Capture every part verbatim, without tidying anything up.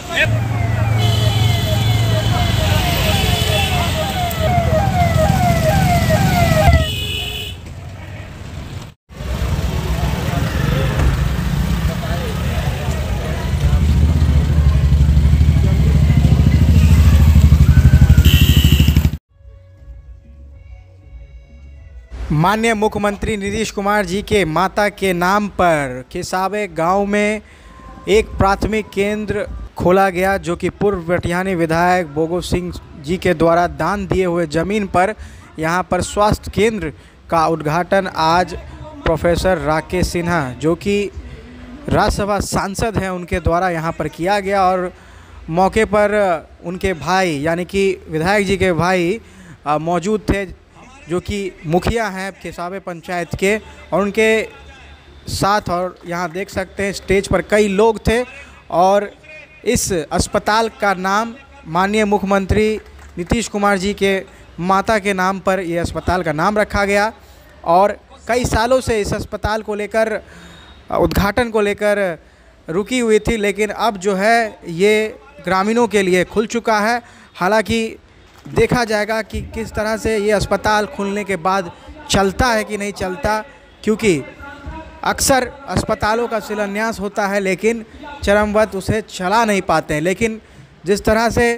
माननीय मुख्यमंत्री नीतीश कुमार जी के माता के नाम पर केसावे गांव में एक प्राथमिक केंद्र खोला गया, जो कि पूर्व बटिहानी विधायक बोगो सिंह जी के द्वारा दान दिए हुए ज़मीन पर यहां पर स्वास्थ्य केंद्र का उद्घाटन आज प्रोफेसर राकेश सिन्हा, जो कि राज्यसभा सांसद हैं, उनके द्वारा यहां पर किया गया। और मौके पर उनके भाई यानी कि विधायक जी के भाई मौजूद थे, जो कि मुखिया हैं केसावे पंचायत के, और उनके साथ और यहाँ देख सकते हैं स्टेज पर कई लोग थे। और इस अस्पताल का नाम माननीय मुख्यमंत्री नीतीश कुमार जी के माता के नाम पर ये अस्पताल का नाम रखा गया। और कई सालों से इस अस्पताल को लेकर उद्घाटन को लेकर रुकी हुई थी, लेकिन अब जो है ये ग्रामीणों के लिए खुल चुका है। हालांकि देखा जाएगा कि किस तरह से ये अस्पताल खुलने के बाद चलता है कि नहीं चलता, क्योंकि अक्सर अस्पतालों का शिलान्यास होता है लेकिन चरमवत उसे चला नहीं पाते हैं। लेकिन जिस तरह से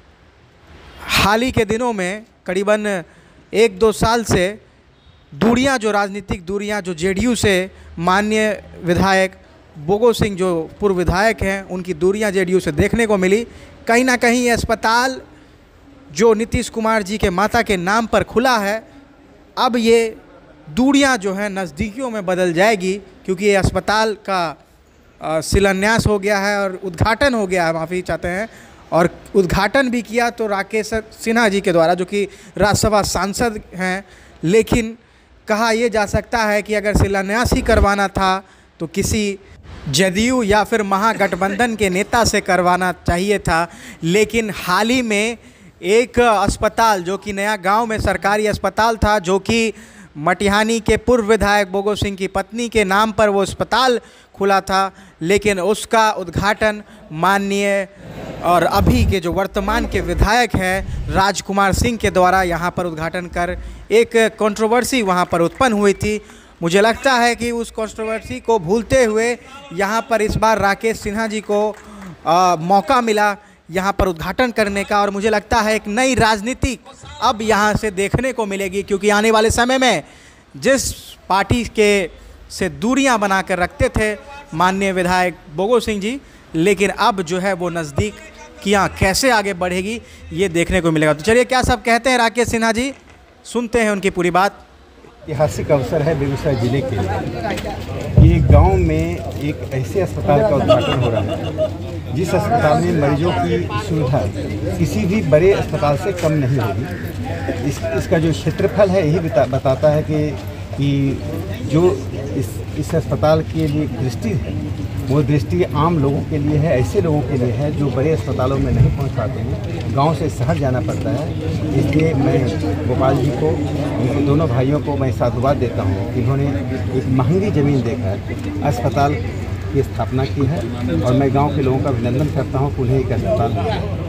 हाल ही के दिनों में करीबन एक दो साल से दूरियां, जो राजनीतिक दूरियां जो जेडीयू से माननीय विधायक बोगो सिंह जो पूर्व विधायक हैं, उनकी दूरियां जेडीयू से देखने को मिली, कहीं ना कहीं ये अस्पताल जो नीतीश कुमार जी के माता के नाम पर खुला है, अब ये दूरियां जो हैं नज़दीकियों में बदल जाएगी, क्योंकि ये अस्पताल का शिलान्यास हो गया है और उद्घाटन हो गया है, माफ़ी चाहते हैं। और उद्घाटन भी किया तो राकेश सिन्हा जी के द्वारा, जो कि राज्यसभा सांसद हैं। लेकिन कहा यह जा सकता है कि अगर शिलान्यास ही करवाना था तो किसी जदयू या फिर महागठबंधन के नेता से करवाना चाहिए था। लेकिन हाल ही में एक अस्पताल जो कि नया गांव में सरकारी अस्पताल था, जो कि मटिहानी के पूर्व विधायक बोगो सिंह की पत्नी के नाम पर वो अस्पताल खुला था, लेकिन उसका उद्घाटन माननीय और अभी के जो वर्तमान के विधायक हैं राजकुमार सिंह के द्वारा यहाँ पर उद्घाटन कर एक कंट्रोवर्सी वहाँ पर उत्पन्न हुई थी। मुझे लगता है कि उस कंट्रोवर्सी को भूलते हुए यहाँ पर इस बार राकेश सिन्हा जी को आ, मौका मिला यहाँ पर उद्घाटन करने का। और मुझे लगता है एक नई राजनीति अब यहाँ से देखने को मिलेगी, क्योंकि आने वाले समय में जिस पार्टी के से दूरियां बना कर रखते थे माननीय विधायक बोगो सिंह जी, लेकिन अब जो है वो नज़दीकियाँ कैसे आगे बढ़ेगी ये देखने को मिलेगा। तो चलिए क्या सब कहते हैं राकेश सिन्हा जी, सुनते हैं उनकी पूरी बात। ऐतिहासिक अवसर है बेगूसराय जिले के लिए। ये गांव में एक ऐसे अस्पताल का उद्घाटन हो रहा है जिस अस्पताल में मरीजों की सुविधा किसी भी बड़े अस्पताल से कम नहीं होगी। इस इसका जो क्षेत्रफल है यही बता, बताता है कि कि जो इस इस अस्पताल के लिए दृष्टि है वो दृष्टि आम लोगों के लिए है, ऐसे लोगों के लिए है जो बड़े अस्पतालों में नहीं पहुंच पाते हैं, गांव से शहर जाना पड़ता है। इसलिए मैं गोपाल जी को, उनके दोनों भाइयों को मैं साधुवाद देता हूं कि उन्होंने एक महंगी ज़मीन देकर अस्पताल की स्थापना की है, और मैं गांव के लोगों का अभिनंदन करता हूं कि उन्हें एक अस्पताल